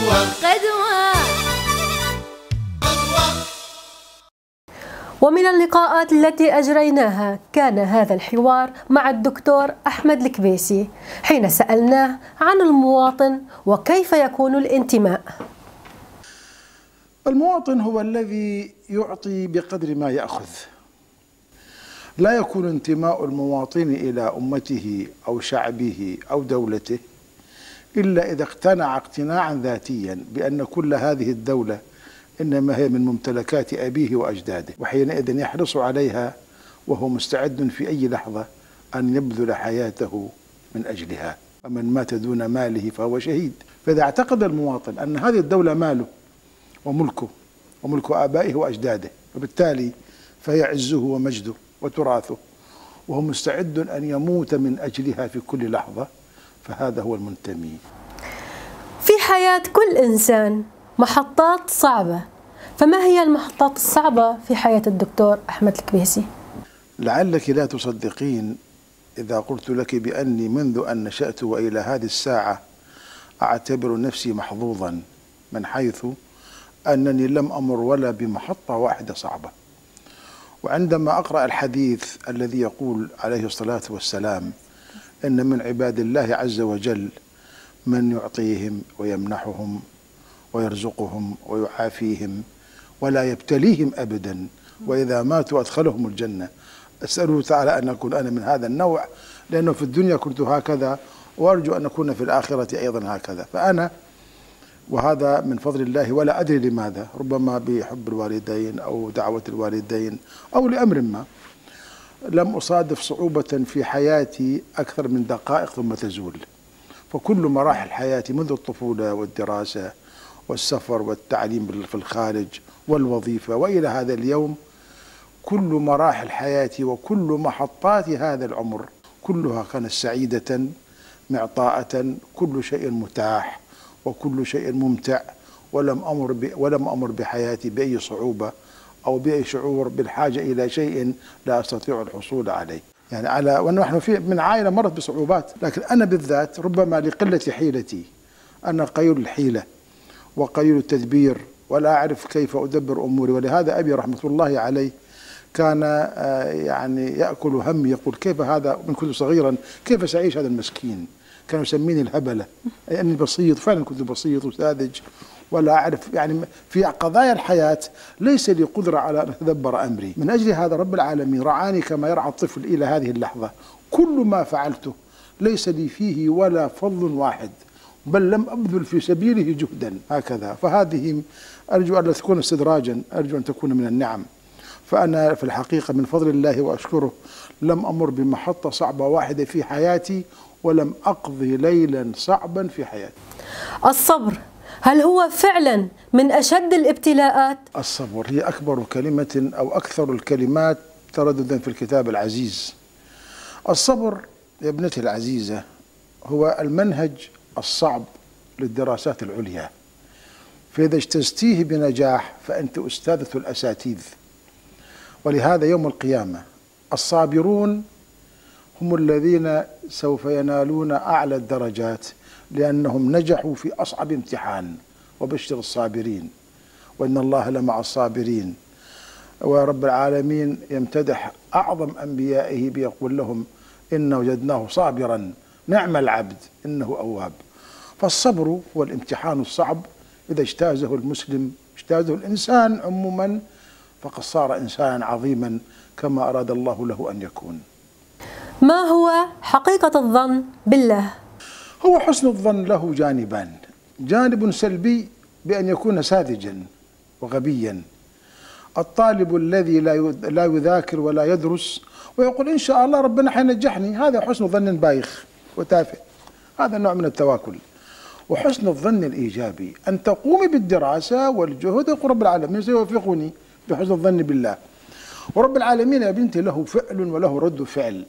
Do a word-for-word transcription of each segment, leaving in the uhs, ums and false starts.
قدوة قدوة. ومن اللقاءات التي أجريناها كان هذا الحوار مع الدكتور أحمد الكبيسي حين سألناه عن المواطن وكيف يكون الانتماء. المواطن هو الذي يعطي بقدر ما يأخذ. لا يكون انتماء المواطن إلى أمته أو شعبه أو دولته إلا إذا اقتنع اقتناعا ذاتيا بأن كل هذه الدولة إنما هي من ممتلكات أبيه وأجداده، وحينئذ يحرص عليها وهو مستعد في أي لحظة أن يبذل حياته من أجلها. ومن مات دون ماله فهو شهيد. فإذا اعتقد المواطن أن هذه الدولة ماله وملكه وملك آبائه وأجداده، وبالتالي فهي عزه ومجده وتراثه، وهو مستعد أن يموت من أجلها في كل لحظة، فهذا هو المنتمي. في حياة كل إنسان محطات صعبة، فما هي المحطات الصعبة في حياة الدكتور أحمد الكبيسي؟ لعلك لا تصدقين إذا قلت لك بأني منذ أن نشأت وإلى هذه الساعة أعتبر نفسي محظوظا، من حيث أنني لم أمر ولا بمحطة واحدة صعبة. وعندما أقرأ الحديث الذي يقول عليه الصلاة والسلام إن من عباد الله عز وجل من يعطيهم ويمنحهم ويرزقهم ويعافيهم ولا يبتليهم أبدا، وإذا ماتوا أدخلهم الجنة، أسأله تعالى أن أكون أنا من هذا النوع، لأنه في الدنيا كنت هكذا وأرجو أن أكون في الآخرة أيضا هكذا. فأنا وهذا من فضل الله ولا أدري لماذا، ربما بحب الوالدين أو دعوة الوالدين أو لأمر ما، لم أصادف صعوبة في حياتي أكثر من دقائق ثم تزول. فكل مراحل حياتي منذ الطفولة والدراسة والسفر والتعليم في الخارج والوظيفة وإلى هذا اليوم، كل مراحل حياتي وكل محطات هذا العمر كلها كانت سعيدة معطاءة، كل شيء متاح وكل شيء ممتع، ولم أمر ولم أمر بحياتي بأي صعوبة أو بأي شعور بالحاجة إلى شيء لا أستطيع الحصول عليه. يعني على ونحن في من عائلة مرت بصعوبات، لكن أنا بالذات ربما لقلة حيلتي، أنا قليل الحيلة وقليل التدبير ولا أعرف كيف أدبر أموري. ولهذا أبي رحمة الله عليه كان يعني يأكل همي، يقول كيف هذا من كنت صغيرا كيف سأعيش هذا المسكين. كانوا يسميني الهبلة، أي أني بسيط، فعلا كنت بسيط وساذج ولا أعرف يعني في قضايا الحياة ليس لي قدرة على أن أتدبر أمري. من أجل هذا رب العالمين رعاني كما يرعى الطفل إلى هذه اللحظة. كل ما فعلته ليس لي فيه ولا فضل واحد، بل لم أبذل في سبيله جهدا هكذا. فهذه أرجو أن لا تكون استدراجا، أرجو أن تكون من النعم. فأنا في الحقيقة من فضل الله وأشكره لم أمر بمحطة صعبة واحدة في حياتي، ولم أقضي ليلا صعبا في حياتي. الصبر هل هو فعلا من أشد الابتلاءات؟ الصبر هي أكبر كلمة أو أكثر الكلمات ترددا في الكتاب العزيز. الصبر يا ابنتي العزيزة هو المنهج الصعب للدراسات العليا، فإذا اجتزتيه بنجاح فأنت أستاذة الأساتذة. ولهذا يوم القيامة الصابرون هم الذين سوف ينالون أعلى الدرجات، لأنهم نجحوا في أصعب امتحان. وبشر الصابرين وإن الله لمع الصابرين. ورب العالمين يمتدح أعظم أنبيائه بيقول لهم إن وجدناه صابرا نعم العبد إنه أواب. فالصبر هو الامتحان الصعب، إذا اجتازه المسلم اجتازه الإنسان عموما فقد صار إنسانا عظيما كما أراد الله له أن يكون. ما هو حقيقة الظن بالله؟ هو حسن الظن له جانبان، جانب سلبي بأن يكون ساذجا وغبيا. الطالب الذي لا يذاكر ولا يدرس ويقول إن شاء الله ربنا حينجحني، هذا حسن ظن بايخ وتافه، هذا نوع من التواكل. وحسن الظن الإيجابي أن تقومي بالدراسة والجهد يقول رب العالمين سيوفقني بحسن الظن بالله. ورب العالمين يا بنتي له فعل وله رد فعل.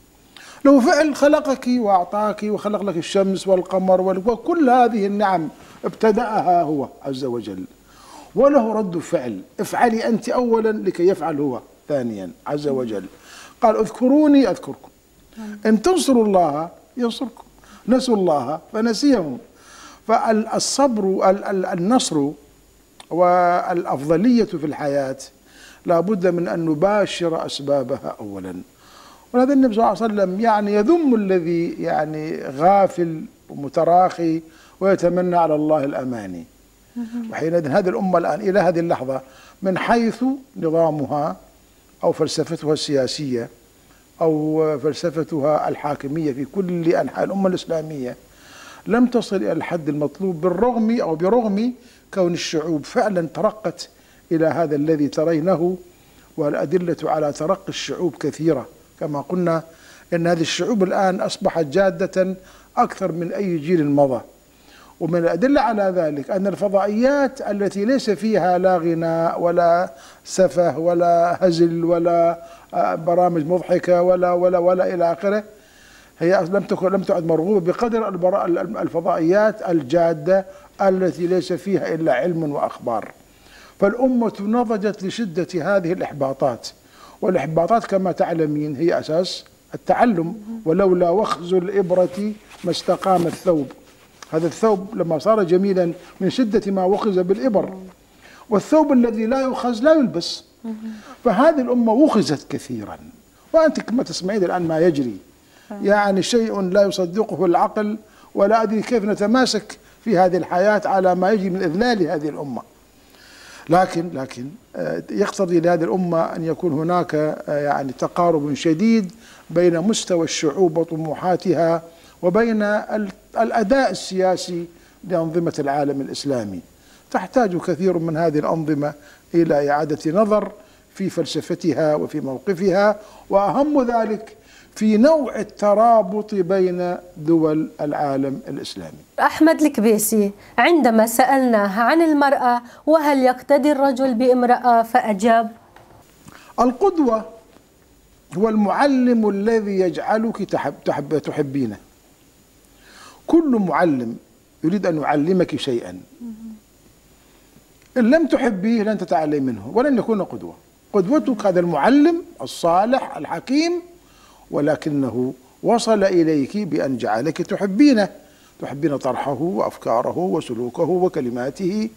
له فعل خلقك وأعطاك وخلق لك الشمس والقمر وكل هذه النعم ابتدأها هو عز وجل. وله رد فعل، افعلي أنت أولا لكي يفعل هو ثانيا عز وجل. قال اذكروني أذكركم، إن تنصروا الله ينصركم، نسوا الله فنسيهم. فالصبر النصر والأفضلية في الحياة لا بد من أن نباشر أسبابها أولا. ولهذا النبي صلى الله عليه وسلم يعني يذم الذي يعني غافل ومتراخي ويتمنى على الله الأماني. وحينئذ هذه الأمة الآن إلى هذه اللحظة من حيث نظامها أو فلسفتها السياسية أو فلسفتها الحاكمية في كل أنحاء الأمة الإسلامية لم تصل إلى الحد المطلوب، بالرغم أو برغم كون الشعوب فعلا ترقت إلى هذا الذي ترينه. والأدلة على ترقي الشعوب كثيرة، كما قلنا إن هذه الشعوب الآن أصبحت جادة أكثر من أي جيل مضى. ومن الأدلة على ذلك أن الفضائيات التي ليس فيها لا غناء ولا سفه ولا هزل ولا برامج مضحكة ولا ولا ولا إلى آخره، هي لم تكن لم تعد مرغوبة بقدر الفضائيات الجادة التي ليس فيها إلا علم وأخبار. فالأمة نضجت لشدة هذه الإحباطات، والإحباطات كما تعلمين هي أساس التعلم. ولولا وخز الإبرة ما استقام الثوب. هذا الثوب لما صار جميلا من شدة ما وخز بالإبر، والثوب الذي لا يؤخذ لا يلبس. فهذه الأمة وخزت كثيرا، وأنت كما تسمعين الآن ما يجري، يعني شيء لا يصدقه العقل، ولا أدري كيف نتماسك في هذه الحياة على ما يجري من إذلال هذه الأمة. لكن لكن يقتضي لهذه الأمة أن يكون هناك يعني تقارب شديد بين مستوى الشعوب وطموحاتها وبين الأداء السياسي لأنظمة العالم الإسلامي. تحتاج كثير من هذه الأنظمة إلى إعادة نظر في فلسفتها وفي موقفها، وأهم ذلك في نوع الترابط بين دول العالم الإسلامي. أحمد الكبيسي، عندما سألناه عن المرأة وهل يقتدي الرجل بامرأة فأجاب: القدوة هو المعلم الذي يجعلك تحب تحب تحبينه. كل معلم يريد أن يعلمك شيئا، إن لم تحبيه لن تتعلم منه ولن يكون قدوة. قدوتك هذا المعلم الصالح الحكيم، ولكنه وصل إليك بأن جعلك تحبينه، تحبين طرحه وأفكاره وسلوكه وكلماته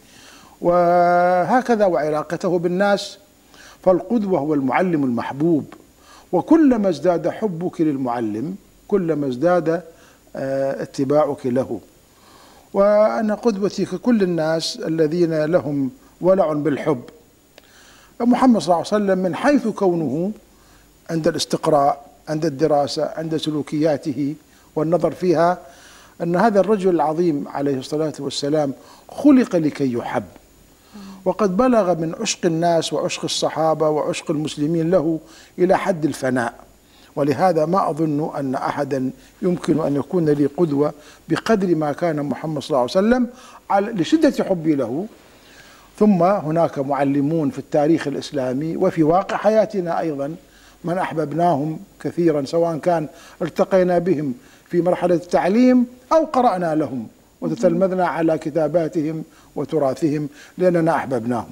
وهكذا وعلاقته بالناس. فالقدوة هو المعلم المحبوب، وكلما ازداد حبك للمعلم كلما ازداد اتباعك له. وأنا قدوتي ككل الناس الذين لهم ولع بالحب. محمد صلى الله عليه وسلم من حيث كونه عند الاستقراء، عند الدراسة، عند سلوكياته والنظر فيها، أن هذا الرجل العظيم عليه الصلاة والسلام خلق لكي يحب، وقد بلغ من عشق الناس وعشق الصحابة وعشق المسلمين له إلى حد الفناء. ولهذا ما أظن أن أحدا يمكن أن يكون لي قدوة بقدر ما كان محمد صلى الله عليه وسلم لشدة حبي له. ثم هناك معلمون في التاريخ الإسلامي وفي واقع حياتنا أيضا من أحببناهم كثيرا، سواء كان التقينا بهم في مرحلة التعليم أو قرأنا لهم وتتلمذنا على كتاباتهم وتراثهم لأننا أحببناهم.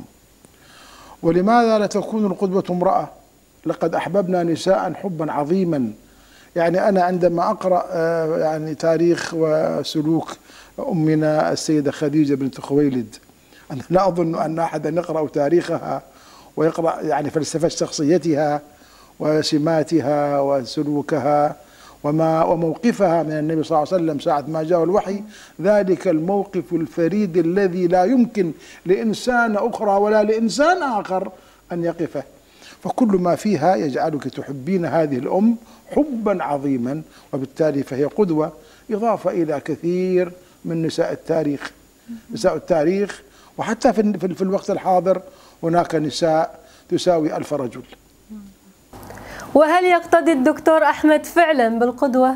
ولماذا لا تكون القدوة امرأة؟ لقد أحببنا نساء حبا عظيما. يعني أنا عندما أقرأ يعني تاريخ وسلوك أمنا السيدة خديجة بنت خويلد، أنا لا أظن أن أحدا يقرأ تاريخها ويقرأ يعني فلسفة شخصيتها وسماتها وسلوكها وما وموقفها من النبي صلى الله عليه وسلم ساعة ما جاء الوحي، ذلك الموقف الفريد الذي لا يمكن لإنسان أخرى ولا لإنسان آخر أن يقفه. فكل ما فيها يجعلك تحبين هذه الأم حبا عظيما، وبالتالي فهي قدوة، إضافة إلى كثير من نساء التاريخ. نساء التاريخ وحتى في, في الوقت الحاضر هناك نساء تساوي ألف رجل. وهل يقتدي الدكتور أحمد فعلا بالقدوة؟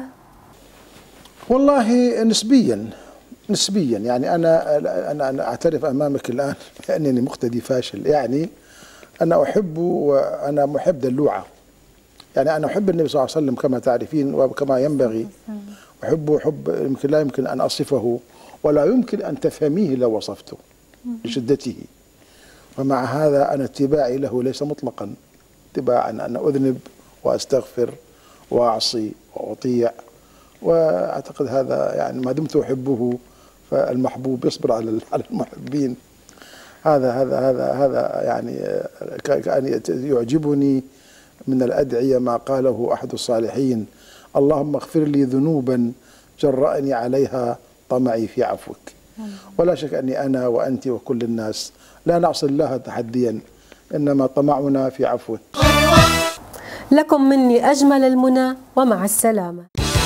والله نسبيا نسبيا يعني أنا أنا أنا أعترف أمامك الآن أنني مقتدي فاشل. يعني أنا أحب وأنا محب دلوعة، يعني أنا أحب النبي صلى الله عليه وسلم كما تعرفين وكما ينبغي، أحبه حب يمكن لا يمكن أن أصفه ولا يمكن أن تفهميه لو وصفته لشدته. ومع هذا أنا اتباعي له ليس مطلقا اتباعا، أنا أذنب وأستغفر وأعصي وأطيع، وأعتقد هذا يعني ما دمت أحبه فالمحبوب يصبر على على المحبين. هذا هذا هذا هذا يعني كان يعجبني من الأدعية ما قاله أحد الصالحين: اللهم اغفر لي ذنوبا جرأني عليها طمعي في عفوك. ولا شك أني أنا وأنت وكل الناس لا نعصي الله تحديا، إنما طمعنا في عفوه. لكم مني أجمل المنى، ومع السلامة.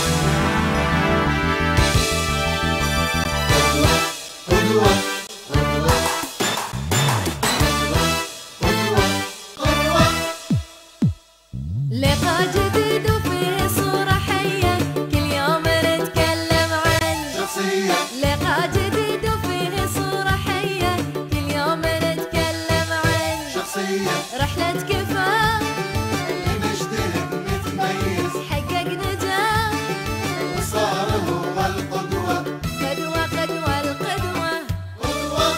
لقاء جديد وفيه صورة حية، كل يوم نتكلم عن شخصية. لقاء جديد وفيه صورة حية، كل يوم نتكلم عن شخصية. رحلة كفاح اللي نجتهد نتميز، حقق نجاح وصار هو القدوة. قدوة قدوة القدوة قدوة.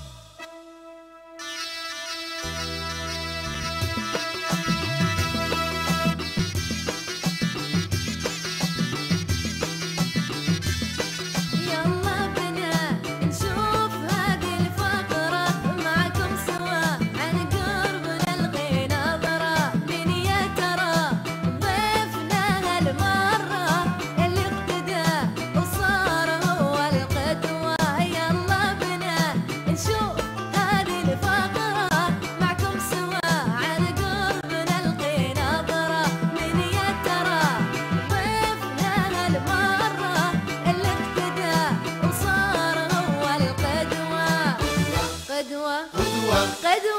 يلا بنا نشوف هذه الفقرة معكم سوا، عن قرب نلقي نظرة. من يا ترى ضيفنا هالمرة اللي اقتدى وصار هو القدوة. يلا بنا نشوف هذه الفقرة معكم سوا، عن قرب نلقي نظرة. من يا ترى ضيفنا هالمرة اللي اقتدى وصار هو القدوة. قدوة قدوة قدوة.